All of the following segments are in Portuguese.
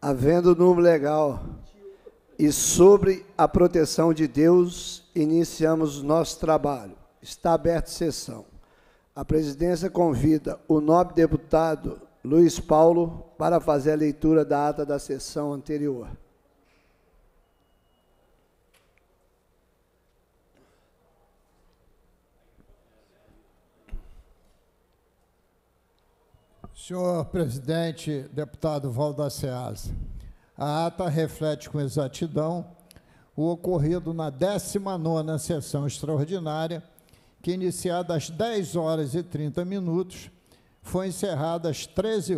Havendo número legal e sobre a proteção de Deus, iniciamos nosso trabalho. Está aberta a sessão. A presidência convida o nobre deputado Luiz Paulo para fazer a leitura da ata da sessão anterior. Senhor presidente, deputado Valda Ceasa, a ata reflete com exatidão o ocorrido na 19ª sessão extraordinária, que, iniciada às 10h30, foi encerrada às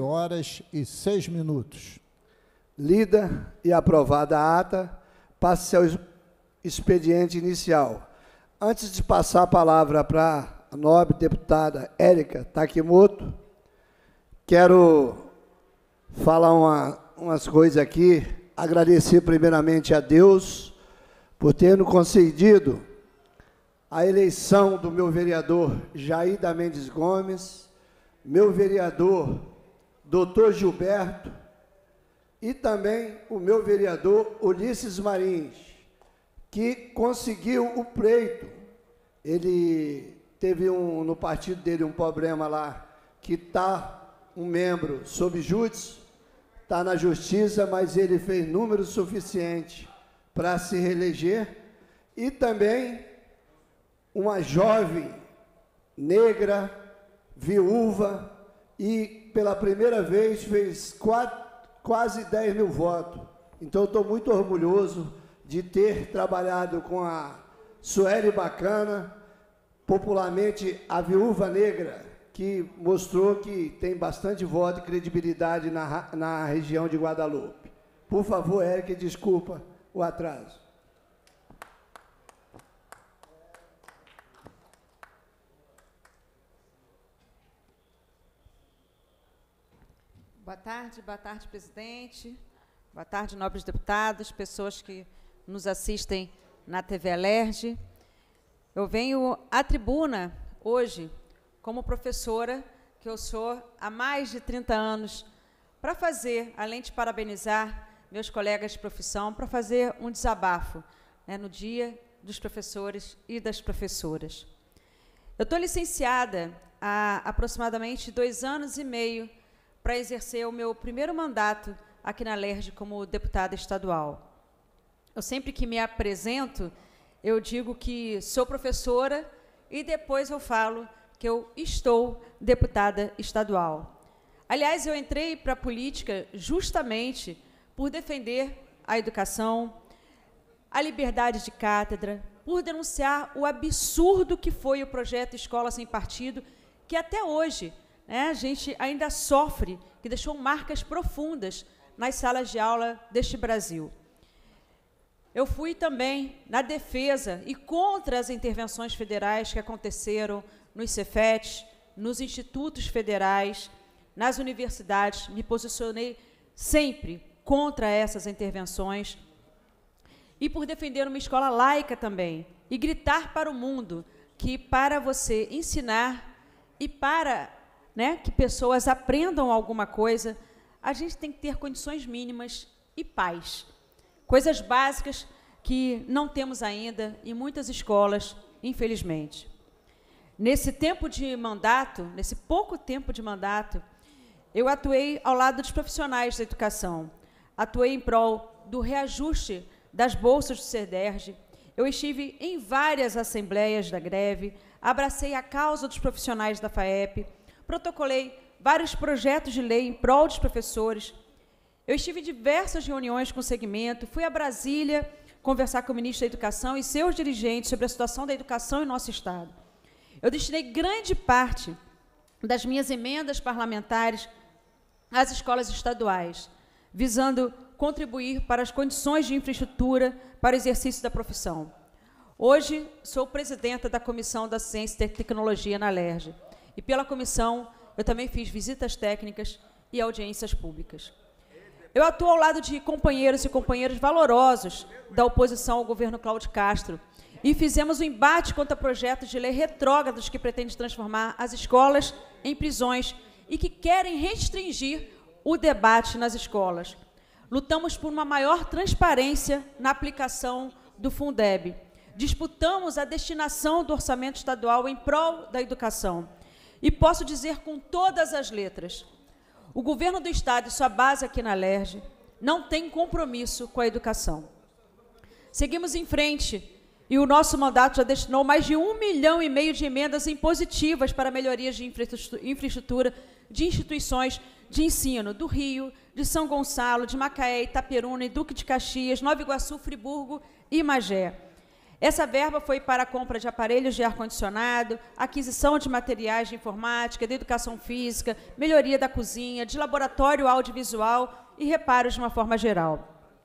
13h06. Lida e aprovada a ata, passe ao expediente inicial. Antes de passar a palavra para a nobre deputada Érica Takimoto, quero falar umas coisas aqui, agradecer primeiramente a Deus por ter nos concedido a eleição do meu vereador Jair da Mendes Gomes, meu vereador Dr. Gilberto e também o meu vereador Ulisses Marins, que conseguiu o pleito. Ele teve no partido dele um problema lá, que está um membro sob júdice, está na justiça, mas ele fez número suficiente para se reeleger, e também uma jovem negra, viúva, e pela primeira vez fez quase 10 mil votos. Então, estou muito orgulhoso de ter trabalhado com a Sueli Bacana, popularmente a viúva negra, que mostrou que tem bastante voto e credibilidade na região de Guadalupe. Por favor, Érica, desculpa o atraso. Boa tarde, presidente. Boa tarde, nobres deputados, pessoas que nos assistem na TV Alerj. Eu venho à tribuna hoje como professora, que eu sou há mais de 30 anos, para fazer, além de parabenizar meus colegas de profissão, para fazer um desabafo, né, no Dia dos Professores e das Professoras. Eu estou licenciada há aproximadamente 2 anos e meio para exercer o meu primeiro mandato aqui na Alerj como deputada estadual. Eu sempre que me apresento, eu digo que sou professora e depois eu falo que eu estou deputada estadual. Aliás, eu entrei para a política justamente por defender a educação, a liberdade de cátedra, por denunciar o absurdo que foi o projeto Escola Sem Partido, que até hoje, né, a gente ainda sofre, que deixou marcas profundas nas salas de aula deste Brasil. Eu fui também na defesa e contra as intervenções federais que aconteceram nos Cefetes, nos institutos federais, nas universidades. Me posicionei sempre contra essas intervenções e por defender uma escola laica também e gritar para o mundo que para você ensinar e para, né, que pessoas aprendam alguma coisa, a gente tem que ter condições mínimas e paz. Coisas básicas que não temos ainda em muitas escolas, infelizmente. Nesse tempo de mandato, nesse pouco tempo de mandato, eu atuei ao lado dos profissionais da educação. Atuei em prol do reajuste das bolsas do CEDERJ. Eu estive em várias assembleias da greve, abracei a causa dos profissionais da FAEP, protocolei vários projetos de lei em prol dos professores. Eu estive em diversas reuniões com o segmento, fui a Brasília conversar com o ministro da Educação e seus dirigentes sobre a situação da educação em nosso Estado. Eu destinei grande parte das minhas emendas parlamentares às escolas estaduais, visando contribuir para as condições de infraestrutura para o exercício da profissão. Hoje, sou presidenta da Comissão da Ciência e Tecnologia na Alerj, e pela comissão eu também fiz visitas técnicas e audiências públicas. Eu atuo ao lado de companheiros e companheiras valorosos da oposição ao governo Cláudio Castro, e fizemos um embate contra projetos de lei retrógrados que pretendem transformar as escolas em prisões e que querem restringir o debate nas escolas. lutamos por uma maior transparência na aplicação do Fundeb. Disputamos a destinação do orçamento estadual em prol da educação. E posso dizer com todas as letras, o governo do Estado e sua base aqui na LERJ não tem compromisso com a educação. Seguimos em frente e o nosso mandato já destinou mais de 1,5 milhão de emendas impositivas para melhorias de infraestrutura de instituições de ensino do Rio, de São Gonçalo, de Macaé, Itaperuna, Duque de Caxias, Nova Iguaçu, Friburgo e Magé. Essa verba foi para a compra de aparelhos de ar-condicionado, aquisição de materiais de informática, de educação física, melhoria da cozinha, de laboratório audiovisual e reparos de uma forma geral.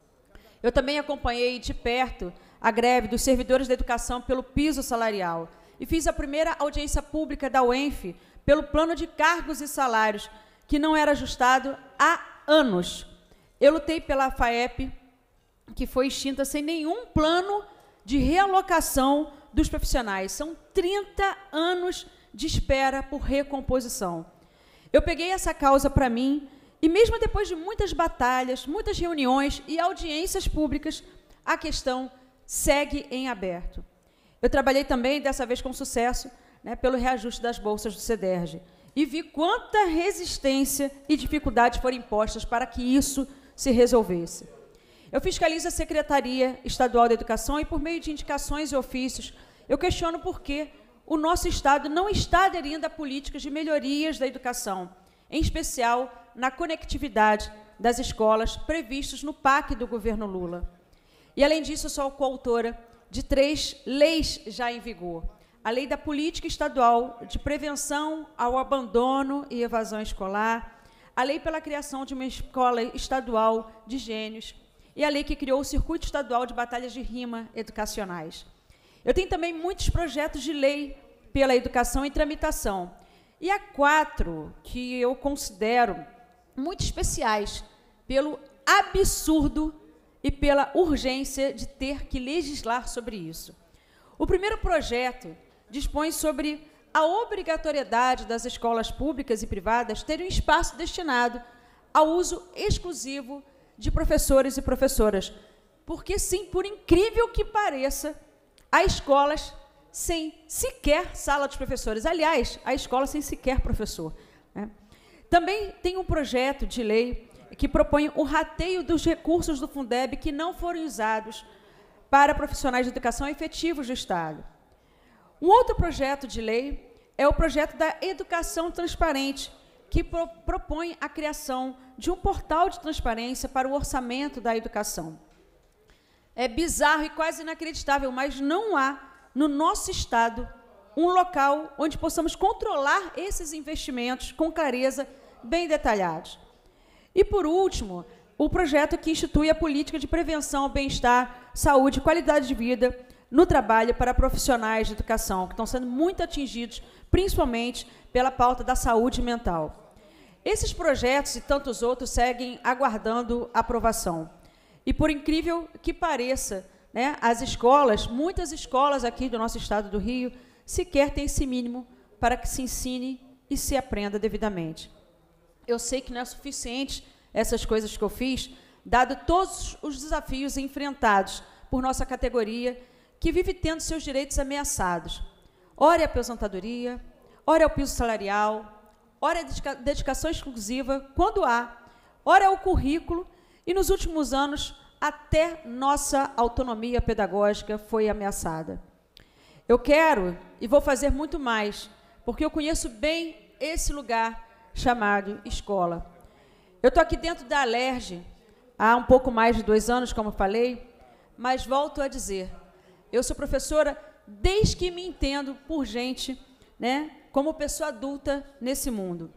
Eu também acompanhei de perto a greve dos servidores da educação pelo piso salarial e fiz a primeira audiência pública da UENF pelo plano de cargos e salários, que não era ajustado há anos. Eu lutei pela FAEP, que foi extinta sem nenhum plano de realocação dos profissionais. São 30 anos de espera por recomposição. Eu peguei essa causa para mim e, mesmo depois de muitas batalhas, muitas reuniões e audiências públicas, a questão segue em aberto. Eu trabalhei também, dessa vez com sucesso, pelo reajuste das bolsas do CEDERJ e vi quanta resistência e dificuldades foram impostas para que isso se resolvesse. Eu fiscalizo a Secretaria Estadual da Educação e, por meio de indicações e ofícios, eu questiono por que o nosso Estado não está aderindo a políticas de melhorias da educação, em especial na conectividade das escolas previstos no PAC do governo Lula. E, além disso, sou coautora de 3 leis já em vigor. A Lei da Política Estadual de Prevenção ao Abandono e Evasão Escolar, a Lei pela criação de uma escola estadual de gênios, e a lei que criou o Circuito Estadual de Batalhas de Rima Educacionais. Eu tenho também muitos projetos de lei pela educação em tramitação. E há 4 que eu considero muito especiais pelo absurdo e pela urgência de ter que legislar sobre isso. O primeiro projeto dispõe sobre a obrigatoriedade das escolas públicas e privadas terem um espaço destinado ao uso exclusivo de professores e professoras, porque, sim, por incrível que pareça, há escolas sem sequer sala dos professores. Aliás, há escola sem sequer professor. Também tem um projeto de lei que propõe o rateio dos recursos do Fundeb que não foram usados para profissionais de educação efetivos do Estado. Um outro projeto de lei é o projeto da educação transparente, que propõe a criação de um portal de transparência para o orçamento da educação. É bizarro e quase inacreditável, mas não há, no nosso Estado, um local onde possamos controlar esses investimentos com clareza, bem detalhados. E, por último, o projeto que institui a política de prevenção ao bem-estar, saúde e qualidade de vida no trabalho para profissionais de educação, que estão sendo muito atingidos, principalmente pela pauta da saúde mental. Esses projetos e tantos outros seguem aguardando aprovação. E, por incrível que pareça, as escolas, muitas escolas aqui do nosso estado do Rio, sequer têm esse mínimo para que se ensine e se aprenda devidamente. Eu sei que não é suficiente essas coisas que eu fiz, dado todos os desafios enfrentados por nossa categoria, que vive tendo seus direitos ameaçados. Ora é a aposentadoria, ora é o piso salarial, ora é a dedicação exclusiva, quando há, ora é o currículo, e nos últimos anos até nossa autonomia pedagógica foi ameaçada. Eu quero e vou fazer muito mais, porque eu conheço bem esse lugar chamado escola. Eu estou aqui dentro da LERJ há um pouco mais de 2 anos, como eu falei, mas volto a dizer, eu sou professora desde que me entendo por gente, como pessoa adulta nesse mundo.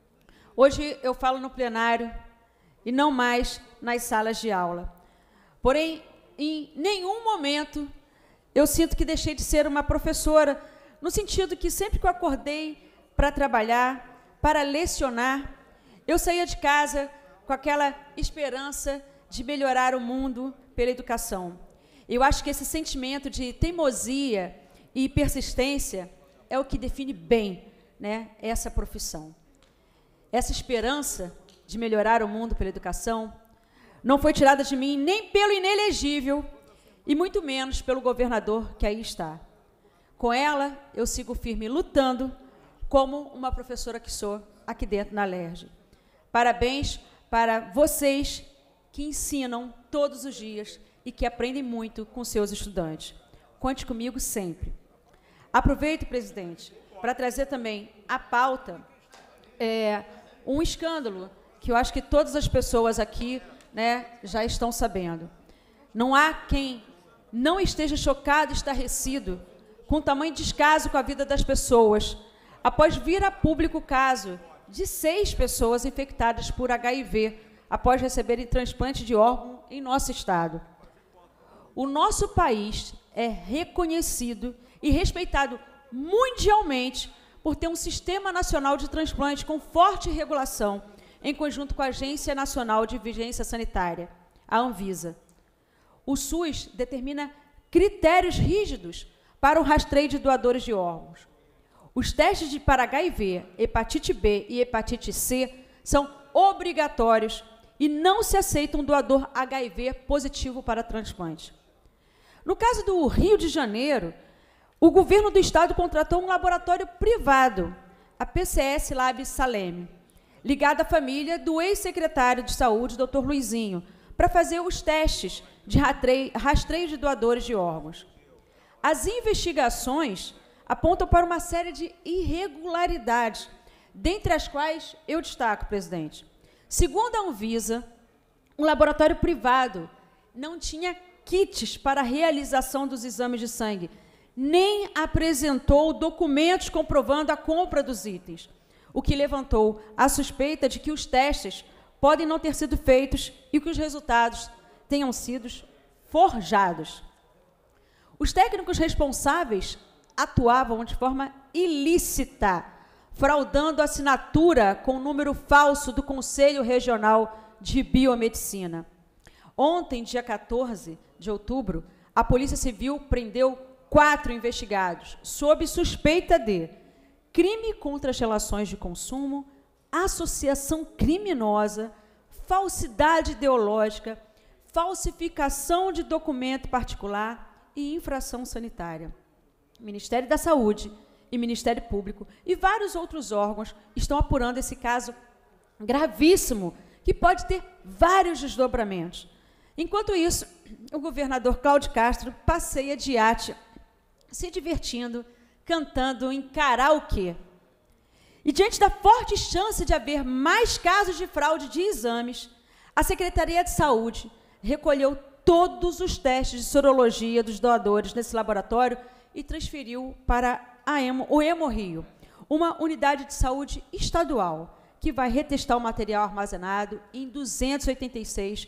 Hoje eu falo no plenário e não mais nas salas de aula. Porém, em nenhum momento eu sinto que deixei de ser uma professora, no sentido que sempre que eu acordei para trabalhar, para lecionar, eu saía de casa com aquela esperança de melhorar o mundo pela educação. Eu acho que esse sentimento de teimosia e persistência é o que define bem, essa profissão. Essa esperança de melhorar o mundo pela educação não foi tirada de mim nem pelo inelegível e muito menos pelo governador que aí está. Com ela, eu sigo firme lutando como uma professora que sou aqui dentro na Alerj. Parabéns para vocês que ensinam todos os dias e que aprendem muito com seus estudantes. Conte comigo sempre. Aproveito, presidente, para trazer também à pauta um escândalo que eu acho que todas as pessoas aqui, né, já estão sabendo. Não há quem não esteja chocado e estarrecido com o tamanho descaso com a vida das pessoas, após vir a público o caso de 6 pessoas infectadas por HIV após receberem transplante de órgão em nosso estado. O nosso país é reconhecido e respeitado mundialmente por ter um sistema nacional de transplante com forte regulação, em conjunto com a Agência Nacional de Vigilância Sanitária, a Anvisa. O SUS determina critérios rígidos para o rastreio de doadores de órgãos. Os testes para HIV, hepatite B e hepatite C são obrigatórios e não se aceita um doador HIV positivo para transplante. No caso do Rio de Janeiro, o governo do estado contratou um laboratório privado, a PCS Lab Salem, ligado à família do ex-secretário de Saúde, Dr. Luizinho, para fazer os testes de rastreio de doadores de órgãos. As investigações apontam para uma série de irregularidades, dentre as quais eu destaco, presidente. Segundo a Anvisa, um laboratório privado não tinha kits para a realização dos exames de sangue, nem apresentou documentos comprovando a compra dos itens, o que levantou a suspeita de que os testes podem não ter sido feitos e que os resultados tenham sido forjados. Os técnicos responsáveis atuavam de forma ilícita, fraudando a assinatura com número falso do Conselho Regional de Biomedicina. Ontem, dia 14 de outubro, a Polícia Civil prendeu 4 investigados sob suspeita de crime contra as relações de consumo, associação criminosa, falsidade ideológica, falsificação de documento particular e infração sanitária. Ministério da Saúde e Ministério Público e vários outros órgãos estão apurando esse caso gravíssimo, que pode ter vários desdobramentos. Enquanto isso, o governador Cláudio Castro passeia de iate, se divertindo, cantando em karaokê. E diante da forte chance de haver mais casos de fraude de exames, a Secretaria de Saúde recolheu todos os testes de sorologia dos doadores nesse laboratório e transferiu para o Hemorrio, uma unidade de saúde estadual, que vai retestar o material armazenado em 286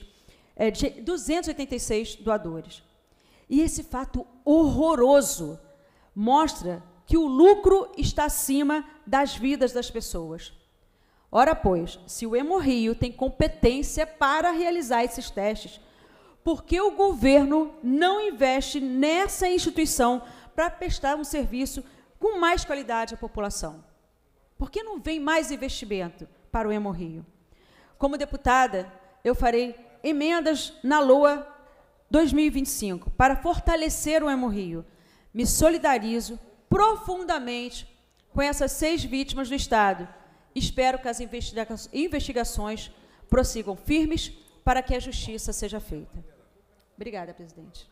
doadores. E esse fato horroroso mostra que o lucro está acima das vidas das pessoas. Ora, pois, se o Hemorrio tem competência para realizar esses testes, por que o governo não investe nessa instituição para prestar um serviço com mais qualidade à população? Por que não vem mais investimento para o Hemorrio? Como deputada, eu farei emendas na LOA 2025 para fortalecer o Hemorrio. Me solidarizo profundamente com essas 6 vítimas do Estado. Espero que as investigações prossigam firmes para que a justiça seja feita. Obrigada, presidente.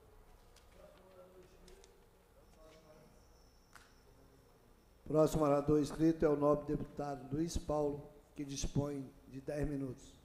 Próximo orador inscrito é o nobre deputado Luiz Paulo, que dispõe de 10 minutos.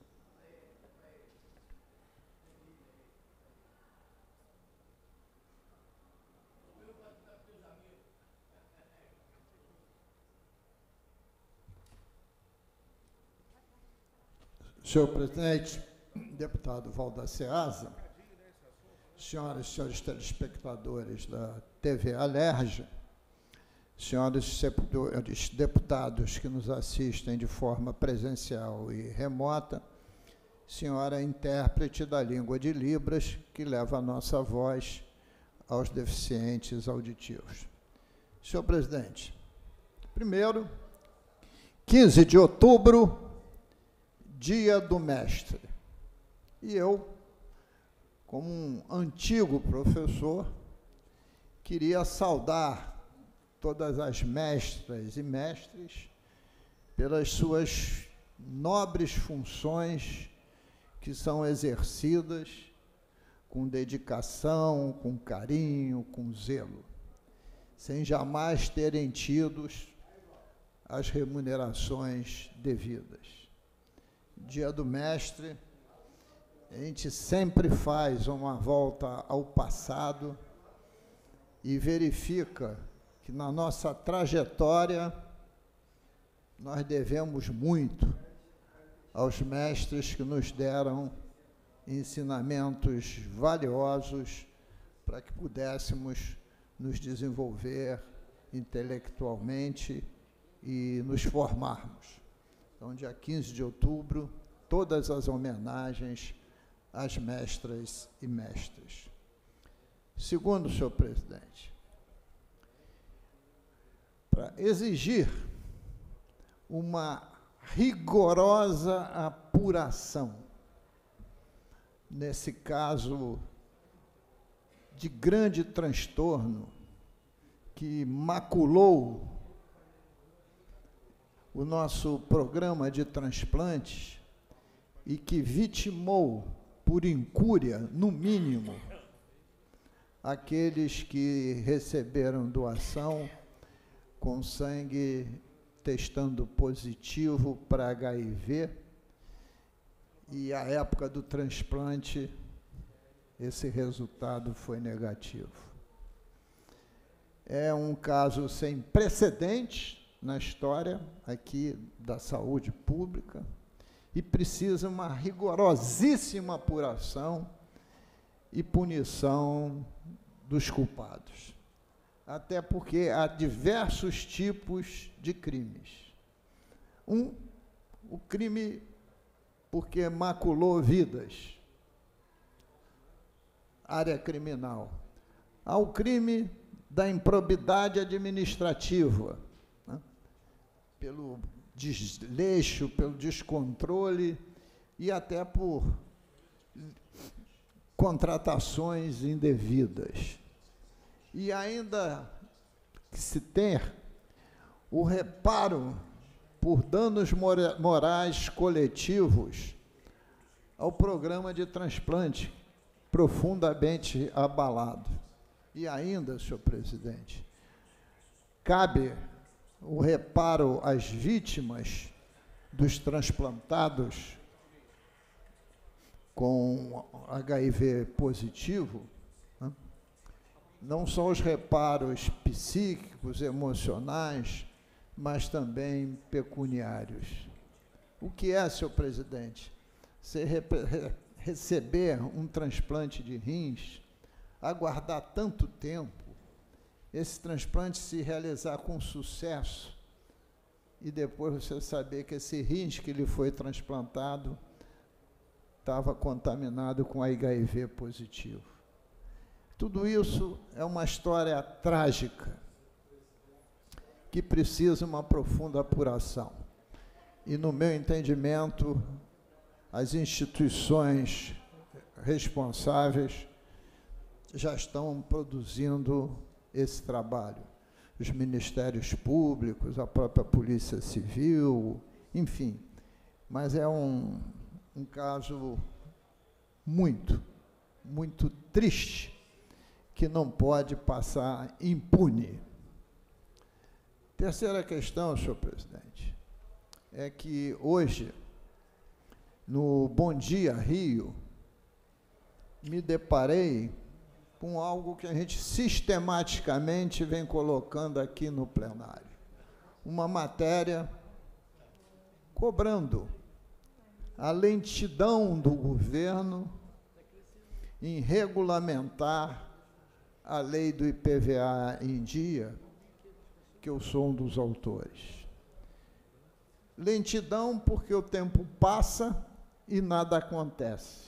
Senhor presidente, deputado Valda Ceasa, senhoras e senhores telespectadores da TV Alerj, senhores e senhores deputados que nos assistem de forma presencial e remota, senhora intérprete da língua de Libras, que leva a nossa voz aos deficientes auditivos. Senhor presidente, primeiro, 15 de outubro, Dia do Mestre. E eu, como um antigo professor, queria saudar todas as mestras e mestres pelas suas nobres funções que são exercidas com dedicação, com carinho, com zelo, sem jamais terem tido as remunerações devidas. Dia do Mestre, a gente sempre faz uma volta ao passado e verifica que na nossa trajetória nós devemos muito aos mestres que nos deram ensinamentos valiosos para que pudéssemos nos desenvolver intelectualmente e nos formarmos. Então, dia 15 de outubro, todas as homenagens às mestras e mestres. Segundo, senhor presidente, para exigir uma rigorosa apuração, nesse caso de grande transtorno que maculou o nosso programa de transplantes e que vitimou, por incúria, no mínimo, aqueles que receberam doação com sangue testando positivo para HIV, e à época do transplante, esse resultado foi negativo. É um caso sem precedentes na história aqui da saúde pública e precisa uma rigorosíssima apuração e punição dos culpados. Até porque há diversos tipos de crimes. O crime porque maculou vidas, área criminal. Há o crime da improbidade administrativa, né? Pelo desleixo, pelo descontrole e até por contratações indevidas. E ainda que se ter o reparo por danos morais coletivos ao programa de transplante, profundamente abalado. E ainda, senhor presidente, cabe o reparo às vítimas dos transplantados com HIV positivo, né? Não só os reparos psíquicos, emocionais, mas também pecuniários. O que é, senhor presidente? Você receber um transplante de rins, aguardar tanto tempo, esse transplante se realizar com sucesso, e depois você saber que esse rins que lhe foi transplantado estava contaminado com HIV positivo. Tudo isso é uma história trágica, que precisa uma profunda apuração. E, no meu entendimento, as instituições responsáveis já estão produzindo esse trabalho. Os ministérios públicos, a própria Polícia Civil, enfim. Mas é um caso muito, muito triste, que não pode passar impune. Terceira questão, senhor presidente, é que hoje, no Bom Dia Rio, me deparei com algo que a gente sistematicamente vem colocando aqui no plenário. Uma matéria cobrando a lentidão do governo em regulamentar a lei do IPVA em dia, que eu sou um dos autores. Lentidão porque o tempo passa e nada acontece.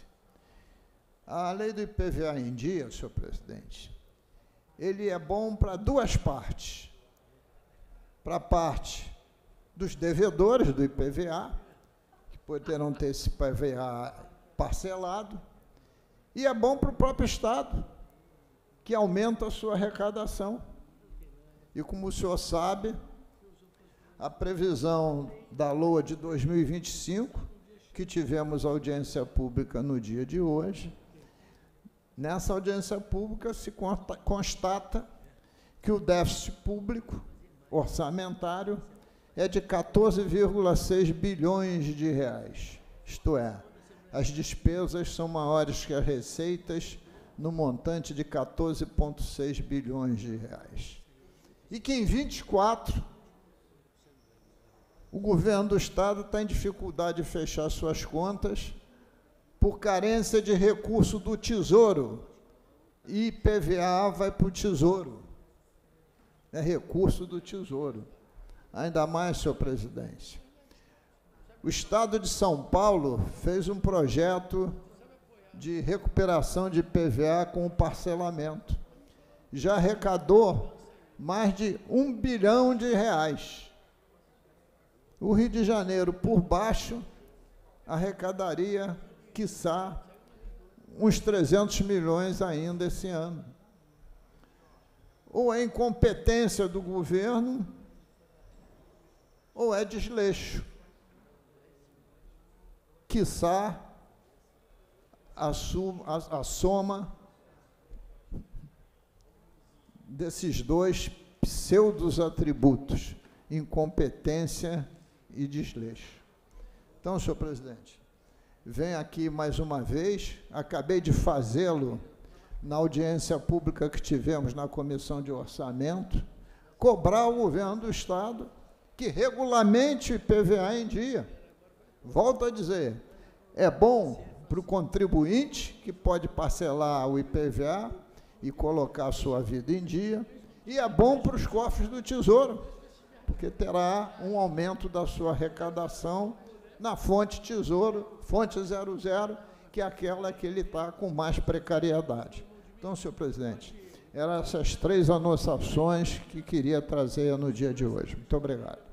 A lei do IPVA em dia, senhor presidente, ele é bom para duas partes. Para a parte dos devedores do IPVA, que poderão ter esse IPVA parcelado, e é bom para o próprio Estado, que aumenta a sua arrecadação. E como o senhor sabe, a previsão da LOA de 2025, que tivemos audiência pública no dia de hoje, nessa audiência pública se constata que o déficit público orçamentário é de 14,6 bilhões de reais. Isto é, as despesas são maiores que as receitas, no montante de 14,6 bilhões de reais. E que em 24, o governo do Estado está em dificuldade de fechar suas contas por carência de recurso do Tesouro. E IPVA vai para o Tesouro. É recurso do Tesouro. Ainda mais, senhor presidente. O Estado de São Paulo fez um projeto de recuperação de IPVA com o parcelamento. Já arrecadou mais de 1 bilhão de reais. O Rio de Janeiro, por baixo, arrecadaria, quiçá, uns 300 milhões ainda esse ano. Ou é incompetência do governo, ou é desleixo. Quiçá a soma desses dois pseudos atributos, incompetência e desleixo. Então, senhor presidente, venho aqui mais uma vez, acabei de fazê-lo na audiência pública que tivemos na Comissão de Orçamento, cobrar o governo do Estado que regulamente o IPVA em dia. Volto a dizer, é bom para o contribuinte, que pode parcelar o IPVA e colocar a sua vida em dia, e é bom para os cofres do Tesouro, porque terá um aumento da sua arrecadação na fonte Tesouro, fonte 00, que é aquela que ele está com mais precariedade. Então, senhor presidente, eram essas 3 anotações que queria trazer no dia de hoje. Muito obrigado.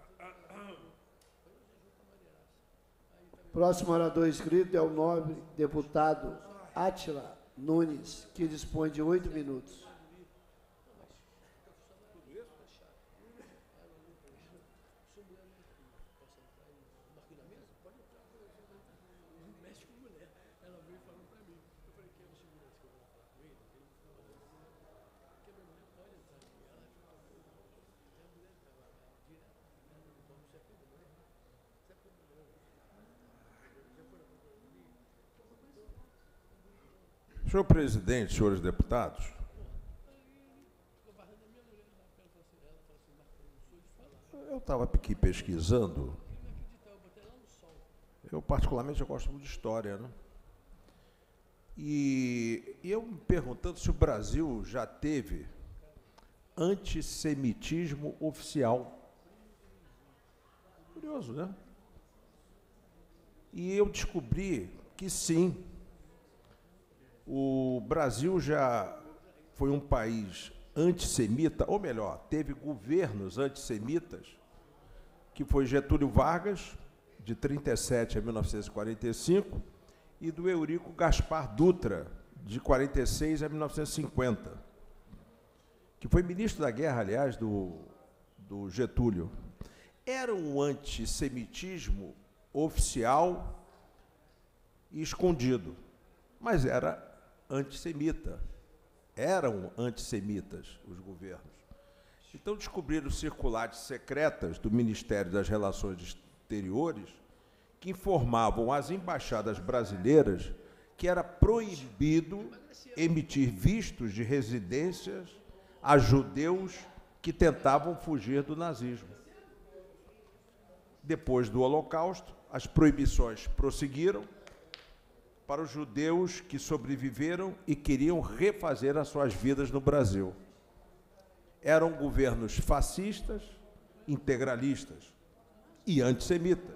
Próximo orador inscrito é o nobre deputado Átila Nunes, que dispõe de 8 minutos. Senhor presidente, senhores deputados, eu estava aqui pesquisando, eu particularmente gosto muito de história, né? E eu me perguntando se o Brasil já teve antissemitismo oficial. Curioso, né? E eu descobri que sim. O Brasil já foi um país antissemita, ou melhor, teve governos antissemitas, que foi Getúlio Vargas, de 1937 a 1945, e do Eurico Gaspar Dutra, de 1946 a 1950, que foi ministro da Guerra, aliás, do Getúlio. Era um antissemitismo oficial e escondido, mas era antissemita. Eram antissemitas os governos. Então descobriram circulares secretas do Ministério das Relações Exteriores que informavam às embaixadas brasileiras que era proibido emitir vistos de residências a judeus que tentavam fugir do nazismo. Depois do Holocausto, as proibições prosseguiram para os judeus que sobreviveram e queriam refazer as suas vidas no Brasil. Eram governos fascistas, integralistas e antissemitas.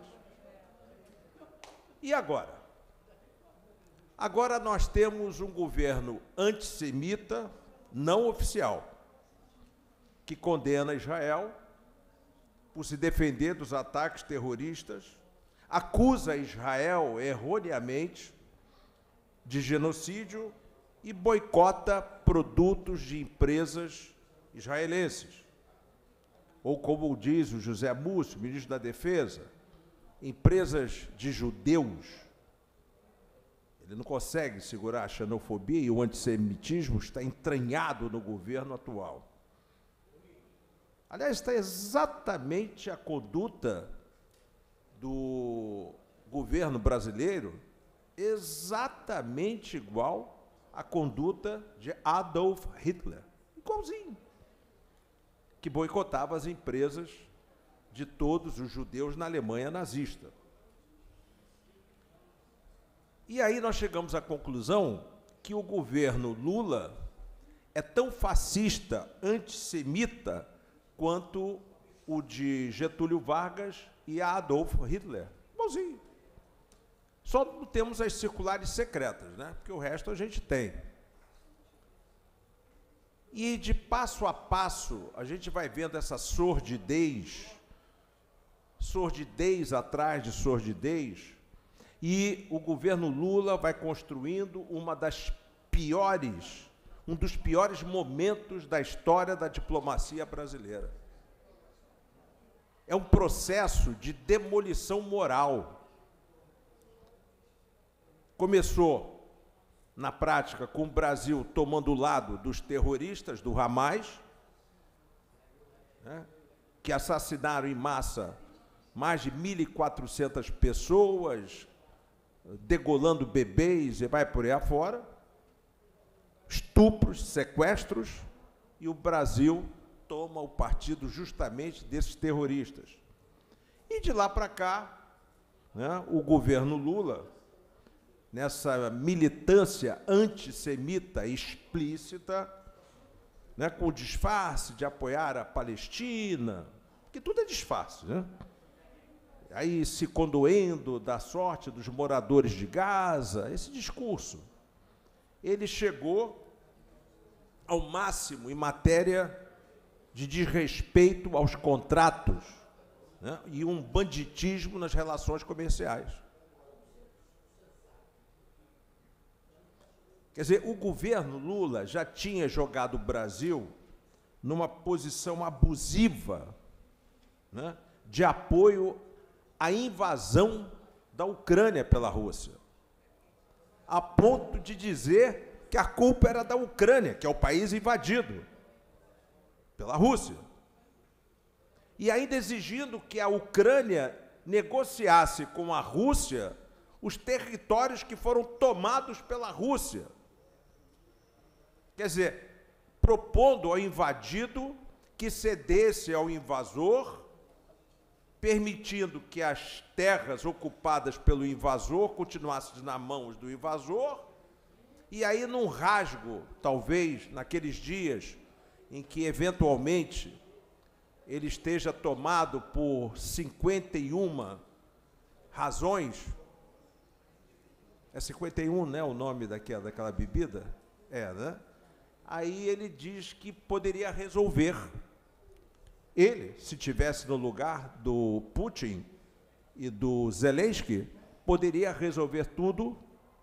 E agora? Agora nós temos um governo antissemita não oficial, que condena Israel por se defender dos ataques terroristas, acusa Israel erroneamente de genocídio e boicota produtos de empresas israelenses. Ou, como diz o José Múcio, ministro da Defesa, empresas de judeus. Ele não consegue segurar a xenofobia e o antissemitismo está entranhado no governo atual. Aliás, está exatamente a conduta do governo brasileiro, exatamente igual à conduta de Adolf Hitler, igualzinho, que boicotava as empresas de todos os judeus na Alemanha nazista. E aí nós chegamos à conclusão que o governo Lula é tão fascista, antissemita, quanto o de Getúlio Vargas e a Adolf Hitler. Igualzinho. Só não temos as circulares secretas, né? Porque o resto a gente tem. E de passo a passo, a gente vai vendo essa sordidez atrás de sordidez, e o governo Lula vai construindo um dos piores momentos da história da diplomacia brasileira. É um processo de demolição moral. Começou, na prática, com o Brasil tomando o lado dos terroristas do Hamas, né, que assassinaram em massa mais de 1.400 pessoas, degolando bebês e vai por aí afora, estupros, sequestros, e o Brasil toma o partido justamente desses terroristas. E de lá para cá, né, o governo Lula, nessa militância antissemita explícita, né, com o disfarce de apoiar a Palestina, porque tudo é disfarce, né? Aí se condoendo da sorte dos moradores de Gaza, esse discurso, ele chegou ao máximo em matéria de desrespeito aos contratos, né, e um banditismo nas relações comerciais. Quer dizer, o governo Lula já tinha jogado o Brasil numa posição abusiva, né, de apoio à invasão da Ucrânia pela Rússia, a ponto de dizer que a culpa era da Ucrânia, que é o país invadido pela Rússia, e ainda exigindo que a Ucrânia negociasse com a Rússia os territórios que foram tomados pela Rússia. Quer dizer, propondo ao invadido que cedesse ao invasor, permitindo que as terras ocupadas pelo invasor continuassem nas mãos do invasor, e aí, num rasgo, talvez, naqueles dias em que, eventualmente, ele esteja tomado por 51 razões, é 51, né, o nome daquela bebida? É, né? Aí ele diz que poderia resolver. Ele, se tivesse no lugar do Putin e do Zelensky, poderia resolver tudo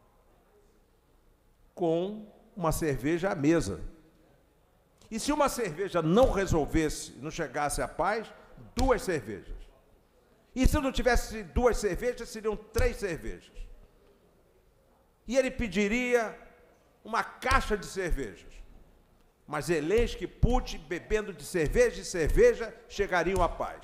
com uma cerveja à mesa. E se uma cerveja não resolvesse, não chegasse à paz, 2 cervejas. E se não tivesse 2 cervejas, seriam 3 cervejas. E ele pediria uma caixa de cervejas. Mas Zelensky e Putin, bebendo de cerveja em cerveja, chegariam à paz.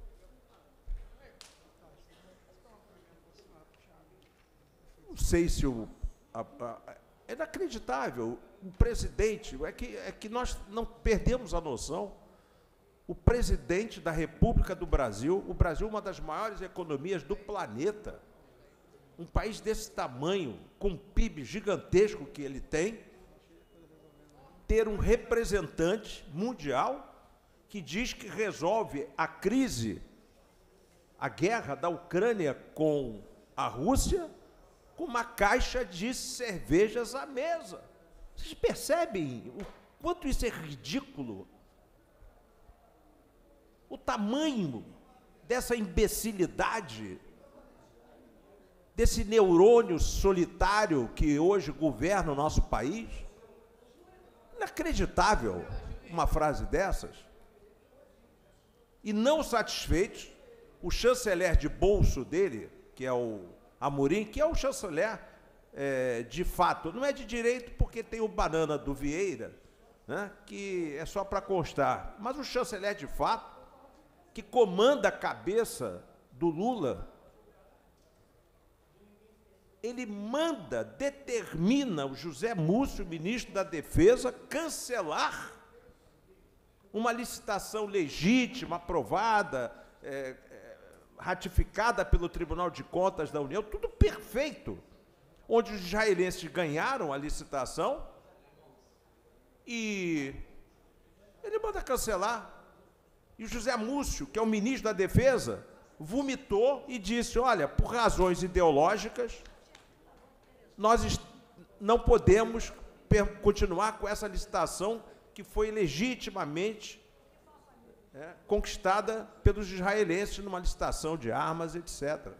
Não sei se é inacreditável. O presidente, é que nós não perdemos a noção. O presidente da República do Brasil, o Brasil é uma das maiores economias do planeta, um país desse tamanho, com um PIB gigantesco que ele tem, ter um representante mundial que diz que resolve a crise, a guerra da Ucrânia com a Rússia, com uma caixa de cervejas à mesa. Vocês percebem o quanto isso é ridículo? O tamanho dessa imbecilidade desse neurônio solitário que hoje governa o nosso país? Inacreditável uma frase dessas. E não satisfeitos, o chanceler de bolso dele, que é o Amorim, que é o chanceler de fato, não é de direito porque tem o Banana do Vieira, né, que é só para constar, mas o chanceler de fato, que comanda a cabeça do Lula, ele manda, determina o José Múcio, ministro da Defesa, cancelar uma licitação legítima, aprovada, ratificada pelo Tribunal de Contas da União, tudo perfeito, onde os israelenses ganharam a licitação e ele manda cancelar. E o José Múcio, que é o ministro da Defesa, vomitou e disse, olha, por razões ideológicas, nós não podemos continuar com essa licitação que foi legitimamente conquistada pelos israelenses numa licitação de armas, etc.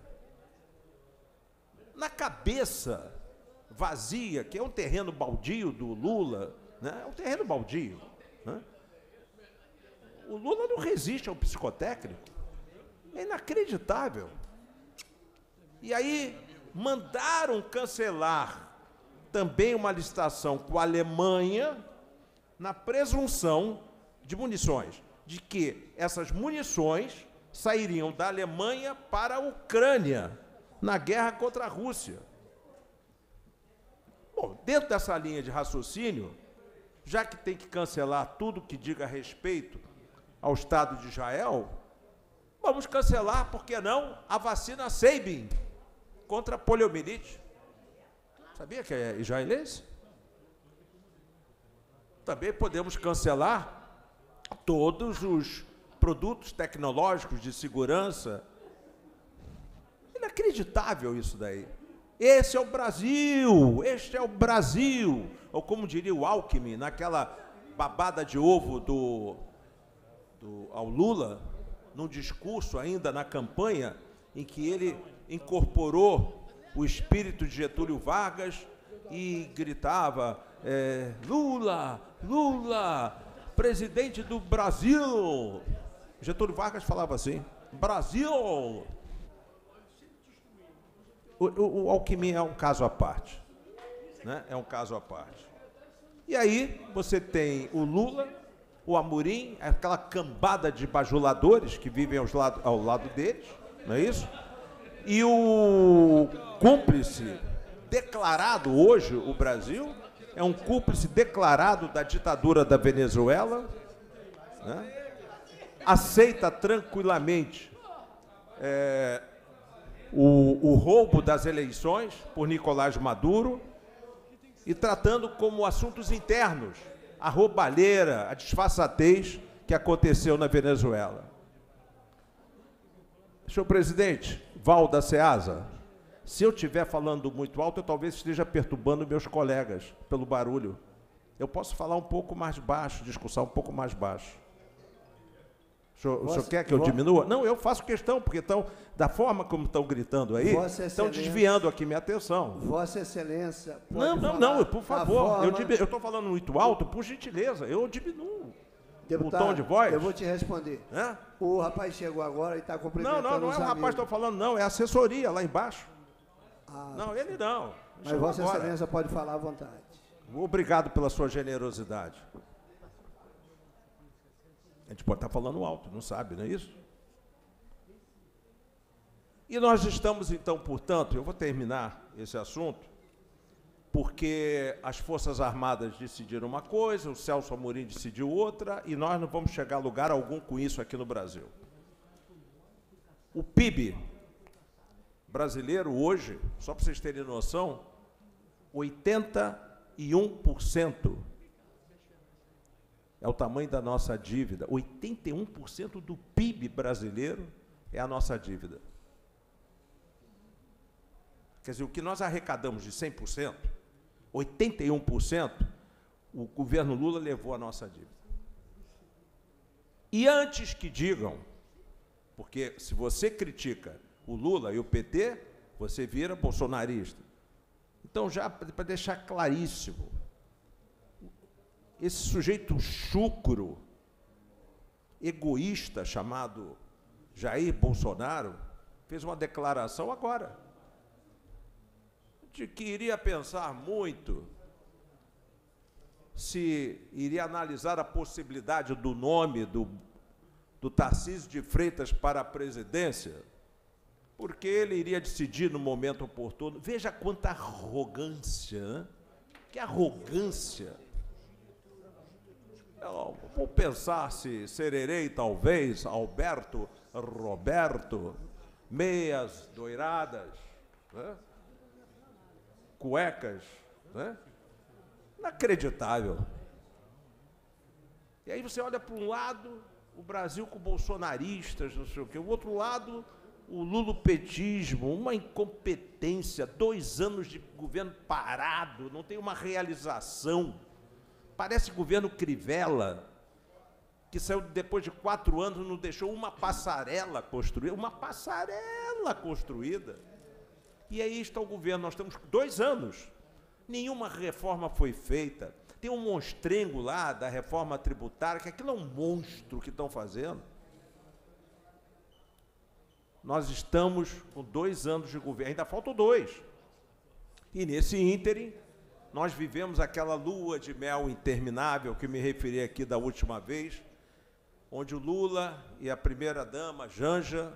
Na cabeça vazia, que é um terreno baldio do Lula, né? É um terreno baldio, né? O Lula não resiste ao psicotécnico. É inacreditável. E aí mandaram cancelar também uma licitação com a Alemanha na presunção de munições, de que essas munições sairiam da Alemanha para a Ucrânia na guerra contra a Rússia. Bom, dentro dessa linha de raciocínio, já que tem que cancelar tudo que diga respeito ao Estado de Israel, vamos cancelar, por que não, a vacina Sabin contra a poliomielite. Sabia que é israelense? Também podemos cancelar todos os produtos tecnológicos de segurança. Inacreditável isso daí. Esse é o Brasil, este é o Brasil. Ou como diria o Alckmin, naquela babada de ovo ao Lula, num discurso ainda na campanha, em que ele incorporou o espírito de Getúlio Vargas e gritava, Lula, Lula, presidente do Brasil. Getúlio Vargas falava assim, Brasil. O Alckmin é um caso à parte, né? É um caso à parte. E aí você tem o Lula, o Amorim, aquela cambada de bajuladores que vivem ao lado deles, não é isso? E o cúmplice declarado hoje, o Brasil, é um cúmplice declarado da ditadura da Venezuela, né? Aceita tranquilamente o roubo das eleições por Nicolás Maduro e tratando como assuntos internos a roubalheira, a disfarçatez que aconteceu na Venezuela. Senhor presidente, Val da Ceasa, se eu estiver falando muito alto, eu talvez esteja perturbando meus colegas pelo barulho. Eu posso falar um pouco mais baixo, discursar um pouco mais baixo. O senhor quer que eu diminua? Não, eu faço questão, porque estão, da forma como estão gritando aí, estão desviando aqui minha atenção. Vossa Excelência pode Não, por favor, eu estou falando muito alto, por gentileza, eu diminuo o tom de voz. Eu vou te responder. O rapaz chegou agora e está cumprimentando Não é o rapaz que estou falando, não, é a assessoria lá embaixo. Não, ele não. Mas Vossa Excelência pode falar à vontade. Obrigado pela sua generosidade. A gente pode estar falando alto, não sabe, não é isso? E nós estamos, então, portanto, eu vou terminar esse assunto, porque as Forças Armadas decidiram uma coisa, o Celso Amorim decidiu outra, e nós não vamos chegar a lugar algum com isso aqui no Brasil. O PIB brasileiro hoje, só para vocês terem noção, 81%. É o tamanho da nossa dívida. 81% do PIB brasileiro é a nossa dívida. Quer dizer, o que nós arrecadamos de 100%, 81%, o governo Lula levou a nossa dívida. E antes que digam, porque se você critica o Lula e o PT, você vira bolsonarista. Então, já para deixar claríssimo, esse sujeito chucro, egoísta, chamado Jair Bolsonaro, fez uma declaração agora, de que iria pensar muito se iria analisar a possibilidade do nome do Tarcísio de Freitas para a presidência, porque ele iria decidir no momento oportuno. Veja quanta arrogância, né? Que arrogância! Vou pensar se Sererei, talvez, Alberto, Roberto, meias doiradas, né? Cuecas, né? Inacreditável. E aí você olha para um lado, o Brasil com bolsonaristas, não sei o quê, o outro lado, o lulopetismo, uma incompetência, 2 anos de governo parado, não tem uma realização. Parece governo Crivella, que saiu depois de 4 anos, não deixou uma passarela construída. E aí está o governo, nós temos 2 anos, nenhuma reforma foi feita. Tem um monstrengo lá da reforma tributária, que aquilo é um monstro que estão fazendo. Nós estamos com 2 anos de governo, ainda faltam 2. E nesse ínterim, nós vivemos aquela lua de mel interminável que me referi aqui da última vez, onde o Lula e a primeira-dama, Janja,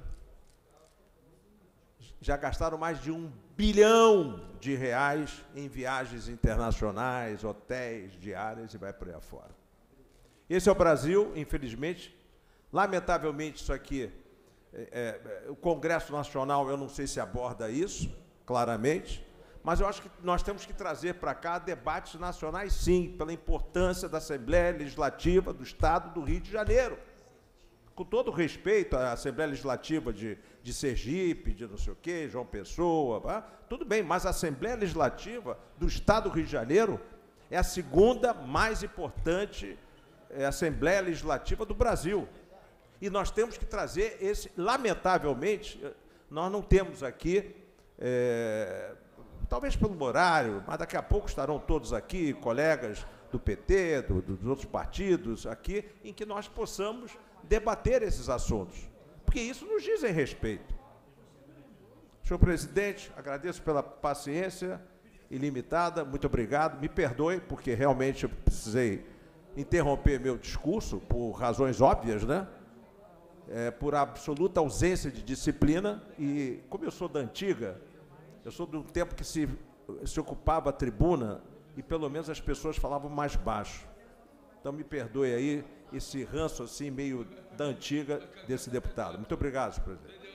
já gastaram mais de R$1 bilhão em viagens internacionais, hotéis, diárias e vai por aí afora. Esse é o Brasil, infelizmente. Lamentavelmente, isso aqui, o Congresso Nacional, eu não sei se aborda isso, claramente, mas eu acho que nós temos que trazer para cá debates nacionais, sim, pela importância da Assembleia Legislativa do Estado do Rio de Janeiro. Com todo respeito à Assembleia Legislativa de Sergipe, de não sei o quê, João Pessoa, tudo bem, mas a Assembleia Legislativa do Estado do Rio de Janeiro é a segunda mais importante Assembleia Legislativa do Brasil. E nós temos que trazer esse... Lamentavelmente, nós não temos aqui, talvez pelo horário, mas daqui a pouco estarão todos aqui, colegas do PT, dos outros partidos aqui, em que nós possamos debater esses assuntos, porque isso nos dizem respeito. Senhor presidente, agradeço pela paciência ilimitada, muito obrigado, me perdoe, porque realmente eu precisei interromper meu discurso, por razões óbvias, né? Por absoluta ausência de disciplina, e como eu sou da antiga, eu sou do tempo que se ocupava a tribuna, e pelo menos as pessoas falavam mais baixo. Então, me perdoe aí esse ranço assim, meio da antiga desse deputado. Muito obrigado, senhor presidente.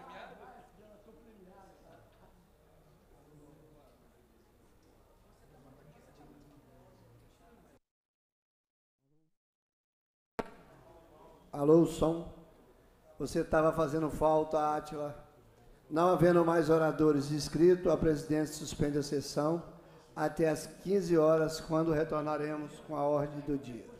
Alô, som. Você estava fazendo falta, Átila. Não havendo mais oradores inscritos, a presidência suspende a sessão até às 15 horas, quando retornaremos com a ordem do dia.